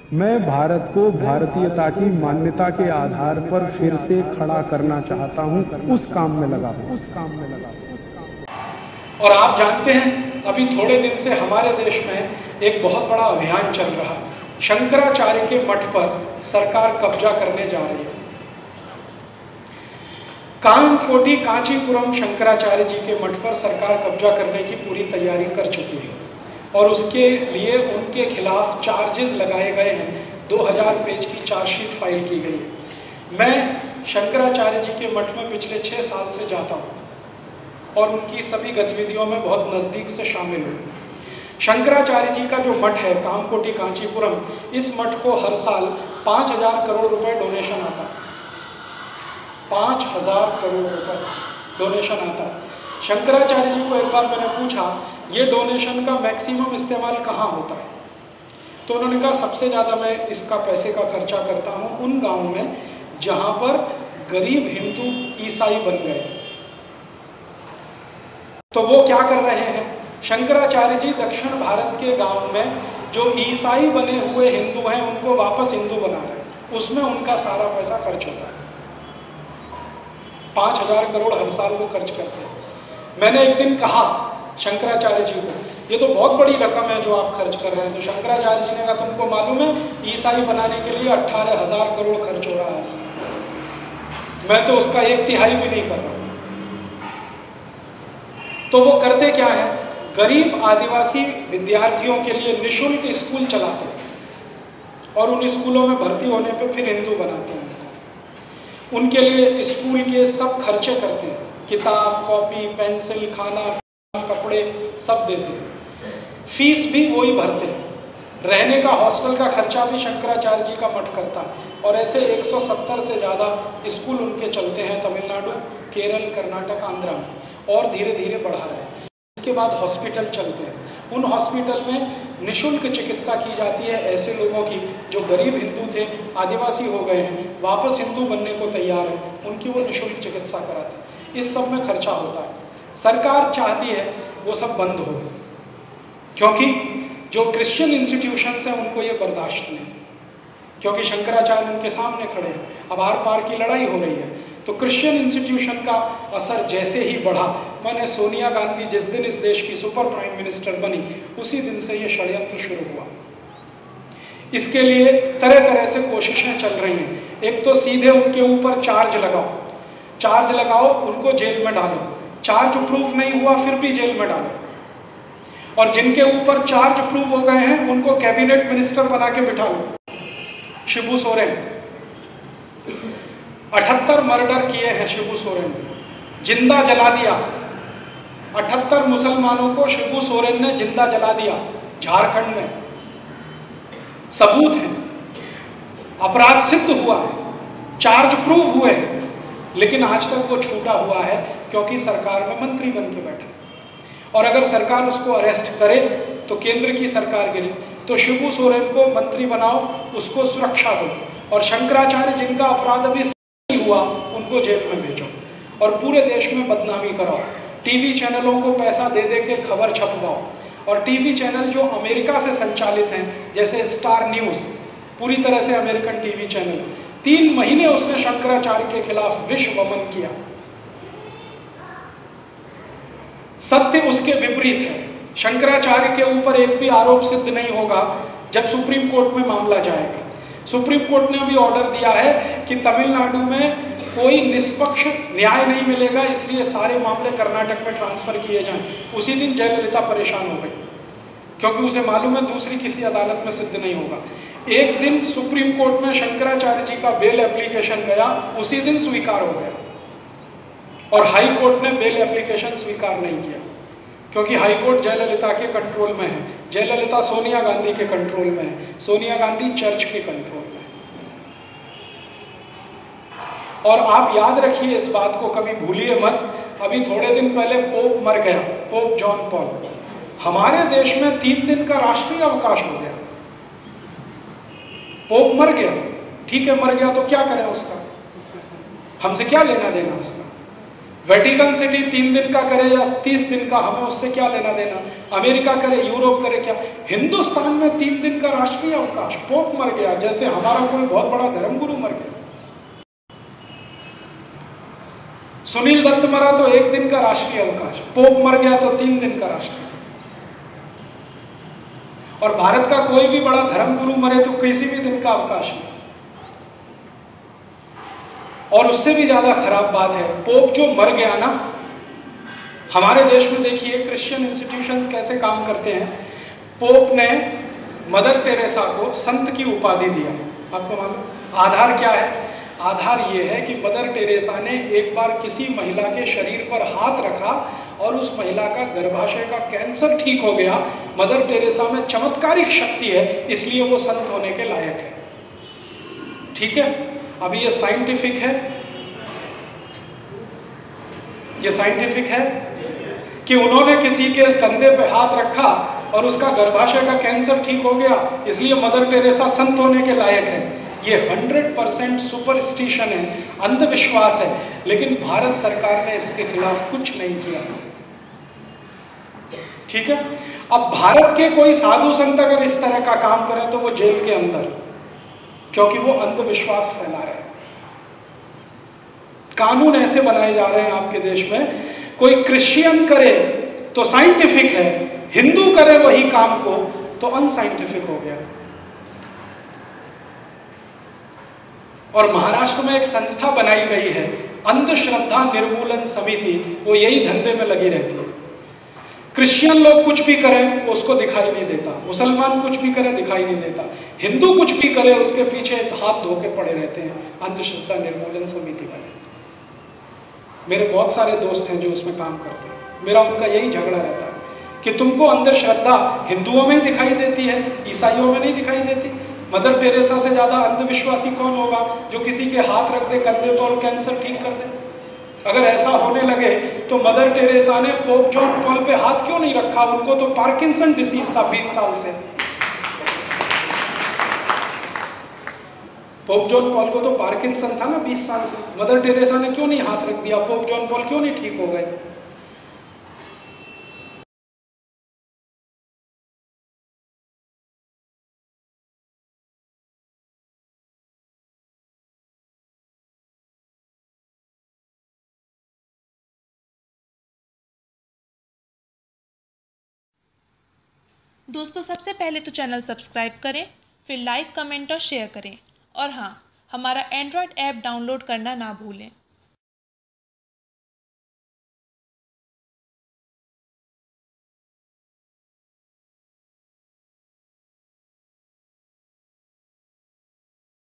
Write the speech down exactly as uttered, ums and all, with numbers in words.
मैं भारत को भारतीयता की मान्यता के आधार पर फिर से खड़ा करना चाहता हूं, उस काम में लगा हूं, उस काम में लगा हूं। और आप जानते हैं, अभी थोड़े दिन से हमारे देश में एक बहुत बड़ा अभियान चल रहा है। शंकराचार्य के मठ पर सरकार कब्जा करने जा रही है। कामकोटी कांचीपुरम शंकराचार्य जी के मठ पर सरकार कब्जा करने की पूरी तैयारी कर चुकी है और उसके लिए उनके खिलाफ चार्जेस लगाए गए हैं। दो हज़ार पेज की चार्जशीट फाइल की गई है। मैं शंकराचार्य जी के मठ में पिछले छः साल से जाता हूँ और उनकी सभी गतिविधियों में बहुत नज़दीक से शामिल हूँ। शंकराचार्य जी का जो मठ है कामकोटी कांचीपुरम, इस मठ को हर साल पाँच हजार करोड़ रुपए डोनेशन आता है। पाँच हजार करोड़ रुपए डोनेशन आता है। शंकराचार्य जी को एक बार मैंने पूछा, ये डोनेशन का मैक्सिमम इस्तेमाल कहाँ होता है? तो उन्होंने कहा सबसे ज़्यादा मैं इसका पैसे का खर्चा करता हूँ उन गाँव में जहाँ पर गरीब हिंदू ईसाई बन गए। तो वो क्या कर रहे हैं? शंकराचार्य जी दक्षिण भारत के गाँव में जो ईसाई बने हुए हिंदू हैं उनको वापस हिंदू बना रहे हैं, उसमें उनका सारा पैसा खर्च होता है। पाँच हजार करोड़ हर साल वो खर्च करते हैं। मैंने एक दिन कहा शंकराचार्य जी को, ये तो बहुत बड़ी रकम है जो आप खर्च कर रहे हैं। तो शंकराचार्य जी ने कहा तुमको मालूम है ईसाई बनाने के लिए अट्ठारह हजार करोड़ खर्च हो रहा है, मैं तो उसका एक तिहाई भी नहीं कर रहा। तो वो करते क्या है? गरीब आदिवासी विद्यार्थियों के लिए निःशुल्क स्कूल चलाते हैं और उन स्कूलों में भर्ती होने पे फिर हिंदू बनाते हैं। उनके लिए स्कूल के सब खर्चे करते हैं, किताब, कॉपी, पेंसिल, खाना, कपड़े सब देते हैं। फीस भी वही भरते हैं। रहने का हॉस्टल का खर्चा भी शंकराचार्य जी का मठ करता है। और ऐसे एक सौ सत्तर से ज़्यादा स्कूल उनके चलते हैं तमिलनाडु, केरल, कर्नाटक, आंध्रा में, और धीरे धीरे बढ़ा रहे हैं। इसके बाद हॉस्पिटल चलते हैं। उन हॉस्पिटल में निःशुल्क चिकित्सा की जाती है ऐसे लोगों की जो गरीब हिंदू थे, आदिवासी हो गए हैं, वापस हिंदू बनने को तैयार हैं, उनकी वो निःशुल्क चिकित्सा कराते हैं। इस सब में खर्चा होता है। सरकार चाहती है वो सब बंद हो, क्योंकि जो क्रिश्चियन इंस्टीट्यूशंस हैं उनको ये बर्दाश्त नहीं, क्योंकि शंकराचार्य उनके सामने खड़े हैं। अब आर पार की लड़ाई हो रही है, तो क्रिश्चियन इंस्टीट्यूशन का असर जैसे ही बढ़ा, मैंने सोनिया गांधी जिस दिन इस देश की सुपर प्राइम मिनिस्टर बनी, उसी दिन से ये षड्यंत्र शुरू हुआ। इसके लिए तरह तरह से कोशिशें चल रही हैं। एक तो सीधे उनके ऊपर चार्ज लगाओ, चार्ज लगाओ, उनको जेल में डालो। चार्ज प्रूफ नहीं हुआ फिर भी जेल में डालो। और जिनके ऊपर चार्ज प्रूफ हो गए हैं उनको कैबिनेट मिनिस्टर बना के बिठा लो। शिबू सोरेन अठहत्तर मर्डर किए हैं। शिबू सोरेन जिंदा जला दिया। अठहत्तर मुसलमानों को शिबू सोरेन ने जिंदा जला दिया झारखंड में। सबूत है, अपराध सिद्ध हुआ है, चार्ज प्रूफ हुए हैं, लेकिन आज तक वो छूटा हुआ है क्योंकि सरकार में मंत्री बन के बैठे। और अगर सरकार उसको अरेस्ट करे तो केंद्र की सरकार गिरे। तो शिबू सोरेन को मंत्री बनाओ, उसको सुरक्षा दो, और शंकराचार्य जिनका अपराध अभी नहीं हुआ उनको जेल में भेजो और पूरे देश में बदनामी कराओ। टीवी चैनलों को पैसा दे दे के खबर छपवाओ। और टीवी चैनल जो अमेरिका से संचालित हैं, जैसे स्टार न्यूज़, पूरी तरह से अमेरिकन टीवी चैनल, तीन महीने उसने शंकराचार्य के खिलाफ विश्व वमन किया। सत्य उसके विपरीत है। शंकराचार्य के ऊपर एक भी आरोप सिद्ध नहीं होगा जब सुप्रीम कोर्ट में मामला जाएगा। सुप्रीम कोर्ट ने अभी ऑर्डर दिया है कि तमिलनाडु में कोई निष्पक्ष न्याय नहीं मिलेगा, इसलिए सारे मामले कर्नाटक में ट्रांसफर किए जाएं। उसी दिन जयललिता परेशान हो गई क्योंकि उसे मालूम है दूसरी किसी अदालत में सिद्ध नहीं होगा। एक दिन सुप्रीम कोर्ट में शंकराचार्य जी का बेल एप्लीकेशन गया, उसी दिन स्वीकार हो गया। और हाई कोर्ट ने बेल एप्लीकेशन स्वीकार नहीं किया क्योंकि हाई कोर्ट जयललिता के कंट्रोल में है। जयललिता सोनिया गांधी के कंट्रोल में है, सोनिया गांधी चर्च के कंट्रोल में है। और आप याद रखिए इस बात को, कभी भूलिए मत, अभी थोड़े दिन पहले पोप मर गया, पोप जॉन पॉल। हमारे देश में तीन दिन का राष्ट्रीय अवकाश हो गया। पोप मर गया, ठीक है, मर गया तो क्या करें उसका, हमसे क्या लेना देना उसका। वेटिकन सिटी तीन दिन का करे या तीस दिन का, हमें उससे क्या लेना देना। अमेरिका करे, यूरोप करे, क्या। हिंदुस्तान में तीन दिन का राष्ट्रीय अवकाश, पोप मर गया जैसे हमारा कोई बहुत बड़ा धर्मगुरु मर गया। सुनील दत्त मरा तो एक दिन का राष्ट्रीय अवकाश, पोप मर गया तो तीन दिन का राष्ट्रीय। और भारत का कोई भी बड़ा धर्मगुरु मरे तो किसी भी दिन का अवकाश नहीं। और उससे भी ज्यादा खराब बात है, पोप जो मर गया ना, हमारे देश में देखिए क्रिश्चियन इंस्टीट्यूशंस कैसे काम करते हैं। पोप ने मदर टेरेसा को संत की उपाधि दिया, आपको मालूम आधार क्या है? आधार ये है कि मदर टेरेसा ने एक बार किसी महिला के शरीर पर हाथ रखा और उस महिला का गर्भाशय का कैंसर ठीक हो गया। मदर टेरेसा में चमत्कारिक शक्ति है, इसलिए वो संत होने के लायक है। ठीक है, अभी ये साइंटिफिक है, ये साइंटिफिक है कि उन्होंने किसी के कंधे पे हाथ रखा और उसका गर्भाशय का कैंसर ठीक हो गया, इसलिए मदर टेरेसा संत होने के लायक है। ये हंड्रेड परसेंट सुपरस्टिशन है, अंधविश्वास है, लेकिन भारत सरकार ने इसके खिलाफ कुछ नहीं किया। ठीक है, अब भारत के कोई साधु संत अगर इस तरह का काम करें तो वो जेल के अंदर, क्योंकि वो अंधविश्वास फैला रहे हैं। कानून ऐसे बनाए जा रहे हैं आपके देश में, कोई क्रिश्चियन करे तो साइंटिफिक है, हिंदू करे वही काम को तो अनसाइंटिफिक हो गया। और महाराष्ट्र में एक संस्था बनाई गई है अंधश्रद्धा निर्मूलन समिति, वो यही धंधे में लगी रहती है। क्रिश्चियन लोग कुछ भी करें उसको दिखाई नहीं देता, मुसलमान कुछ भी करे दिखाई नहीं देता, हिंदू कुछ भी करे उसके पीछे हाथ धो के पड़े रहते हैं। अंधश्रद्धा निर्मूलन समिति बने, मेरे बहुत सारे दोस्त हैं जो उसमें काम करते हैं। मेरा उनका यही झगड़ा रहता है कि तुमको अंधश्रद्धा हिंदुओं में दिखाई देती है, ईसाइयों में नहीं दिखाई देती। मदर टेरेसा से ज्यादा अंधविश्वासी कौन होगा जो किसी के हाथ रख दे कंधे पर और कैंसर ठीक कर दे? अगर ऐसा होने लगे तो मदर टेरेसा ने पोप जॉन पॉल पे हाथ क्यों नहीं रखा? उनको तो पार्किंसन डिसीज था बीस साल से। पोप जॉन पॉल को तो पार्किंसन था ना बीस साल से, मदर टेरेसा ने क्यों नहीं हाथ रख दिया? पोप जॉन पॉल क्यों नहीं ठीक हो गए? दोस्तों, सबसे पहले तो चैनल सब्सक्राइब करें, फिर लाइक, कमेंट और शेयर करें। और हाँ, हमारा एंड्रॉयड ऐप डाउनलोड करना ना भूलें।